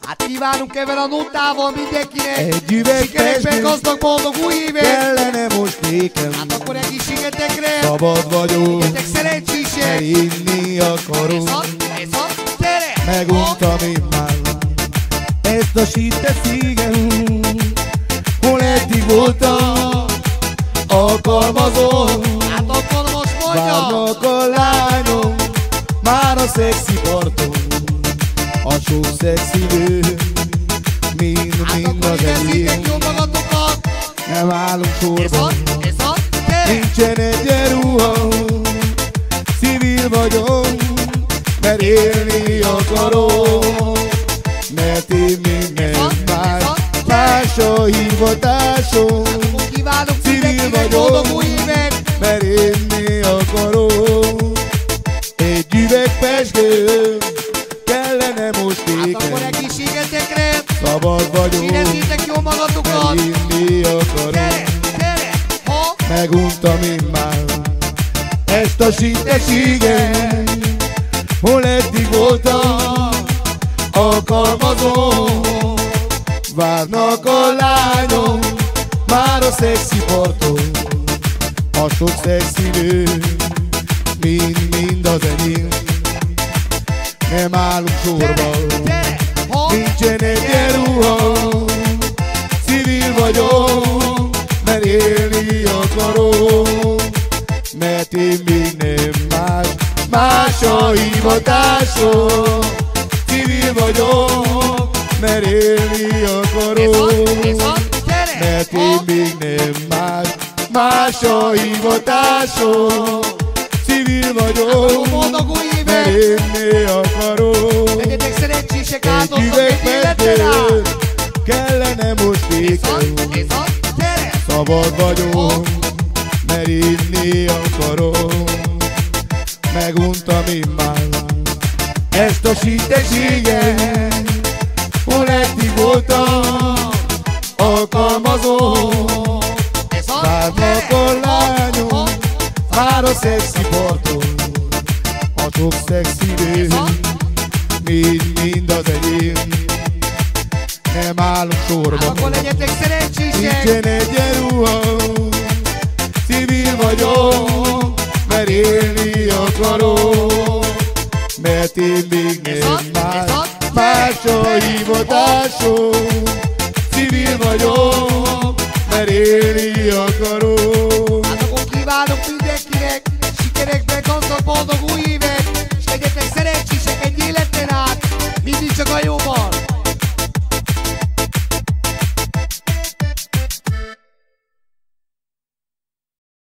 Hát kívánunk ebben a notával mindenkinek egy üveg sikerekben, gazdag, boldog új évet. kellene most nékem. Hát akkor egészségetekre, Szabad vagyok, legyetek szerencsések. inni akarom. Ez az, gyere! Meguntam én már ezt a sítet szígem, hol eddig voltam alkalmazom. Hát akkor most mondja! Várnak a lányom már a szexi parton, a sok szexi nő mind az enyém. Jó magatokat! Nem állunk sorban, Ez az, gyere! nincsen egyenruha, civil vagyok, mert élni akarom, mert én minden más a hivatásom. Kívánok Civil mindenkinek vagyok, boldog új évet! mert élni akarom. Egy üveg pesgő kellene most Hát akkor nékem. egészségetekre! Szabad vagyok, Érezzétek jó magatokat! mert inni akarom. Gyere! Gyere! Ha! Meguntam én már ezt a sínteséget, hol eddig voltam alkalmazom. Várnak a lányom már a szexi parton, a sok szexi nő mind az enyém. Nem állunk sorban, Gyere! Ha! nincsen egyenruha, civil vagyok, mert élni akarom, mert én még nem más a hivatásom. Civil vagyok, mert élni akarom, Ez az, gyere! mert én még nem más a hivatásom. Civil vagyok, Boldog új mert évet! élni akarom. Legyetek szerencsések, Egy áldoztak üveg egy életre rá! pesgő kellene most nékem. Ez az, gyere! Szabad vagyok, mert inni akarom. Meguntam én már ezt a sínteséget, hol eddig voltam alkalmazom. Várnak a lányom már a szexi parton, a sok szexi nő mind az enyém. Nem állunk sorban, Akkor legyetek szerencsések! nincsen egyenruha, civil vagyok, mert élni akarom, mert én még nem más a hivatásom. Civil vagyok, mert élni akarom. Hát akkor kívánok mindenkinek sikerekben, gazdag, boldog új évet, és legyetek szerencsések egy életen át, mindig csak a jó